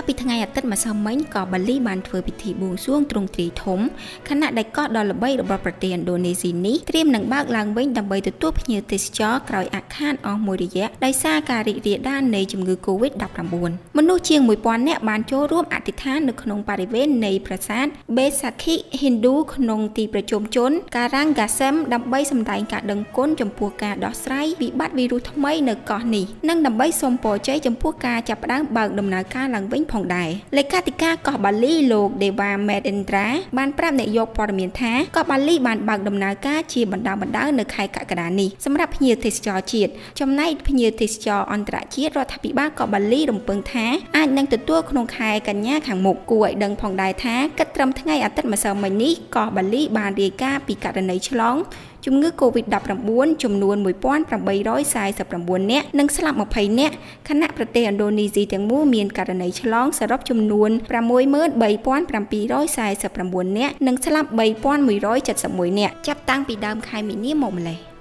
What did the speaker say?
ពីថ្ងៃអាទិត្យម្សិលមិញក៏បាលីបានធ្វើពិធីបួងសួងទ្រង់ទ្រាយធំខណៈដែលកោះដ៏ល្បីរបស់ប្រទេសឥណ្ឌូនេស៊ីនេះត្រៀមនឹងបើកឡើងវិញដើម្បីទទួលភ្ញៀវទេសចរក្រោយអាក់ខានអស់មួយរយៈដោយសារការរីករាលដាលនៃជំងឺ Covid-19 មនុស្សជាង 1000 នាក់បានចូលរួមអធិដ្ឋាននៅក្នុងបរិវេណនៃប្រាសាទ Besakhi Hindu ក្នុងទីប្រជុំជន Karangasem ដើម្បីសម្ដែងការដឹងគុណចំពោះការដោះស្រាយវិបត្តិវីរុសថ្មីនៅកោះនេះនិងដើម្បីសូមពរជ័យចំពោះការចាប់ផ្ដើមបើកដំណើរការឡើងវិញផងដែរលេខាធិការកោះបាលីលោក Dewa Medendra បានប្រាប់អ្នកយកព័ត៌មានថាកោះបាលីបានបើកដំណើរការជាបណ្ដើរនៅខែកក្កដានេះសម្រាប់ភ្ញៀវទេសចរជាតិចំណែកភ្ញៀវទេសចរអន្តរជាតិរដ្ឋាភិបាលកោះបាលីរំពឹងថាអាចនឹងទទួលក្នុងខែកញ្ញាខាងមុខគួរឲ្យដឹងផងដែរថាគិតត្រឹមថ្ងៃអាទិត្យម្សិលមិញនេះកោះបាលីបានរាយការណ៍ពីករណីឆ្លងជំងឺ Covid-19 ចំនួន 1849 នាក់និងស្លាប់20នាក់ខណៈប្រទេសឥណ្ឌូនេស៊ីទាំងមូលមានករណីឆ្លងសរុបចំនួន 63749 នាក់និងស្លាប់ 3171 នាក់ចាប់តាំងពីដើមខែមីនាមកម្លេះ